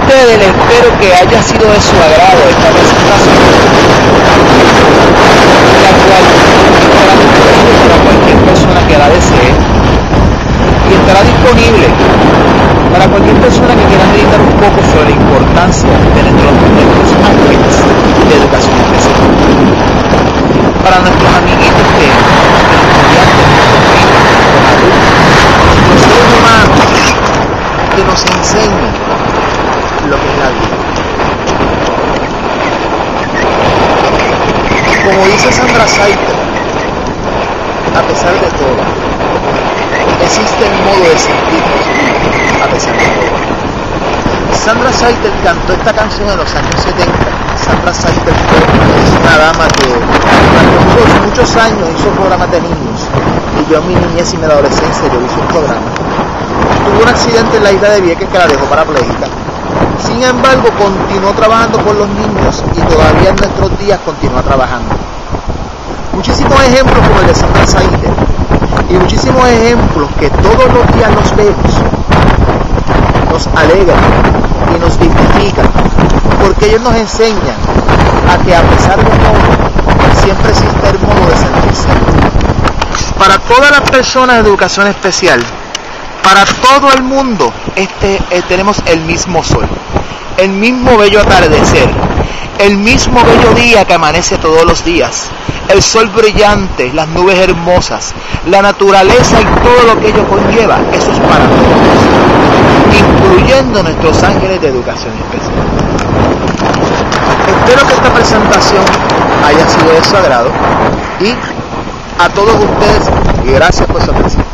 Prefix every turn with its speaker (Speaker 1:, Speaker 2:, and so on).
Speaker 1: ustedes les espero que haya sido de su agrado esta presentación, la cual estará disponible para cualquier persona que la desee y estará disponible para cualquier persona que quiera meditar un poco sobre la importancia de nuestros ángeles de educación especial. Para nuestros amiguitos que estudiantes, los seres humanos que nos enseñan lo que es la vida. Como dice Sandra Saiter, a pesar de todo, existe el modo de sentirnos a pesar de todo. Sandra Saiter cantó esta canción en los años 70. Sandra Saiter es una dama que durante muchos años hizo programas de niños, y yo en mi niñez y mi adolescencia yo hice un programa. Tuvo un accidente en la isla de Vieques que la dejó parapléjica. Sin embargo, continuó trabajando con los niños y todavía en nuestros días continúa trabajando. Muchísimos ejemplos como el de Sandra Saiter y muchísimos ejemplos que todos los días los vemos, nos alegran y nos dignifican, porque ellos nos enseñan a que a pesar de todo, siempre existe el modo de sentirse. Para todas las personas de educación especial, para todo el mundo, tenemos el mismo sol, el mismo bello atardecer, el mismo bello día que amanece todos los días, el sol brillante, las nubes hermosas, la naturaleza y todo lo que ello conlleva. Eso es para todos, incluyendo nuestros ángeles de educación especial. Espero que esta presentación haya sido de su agrado y a todos ustedes, gracias por su atención.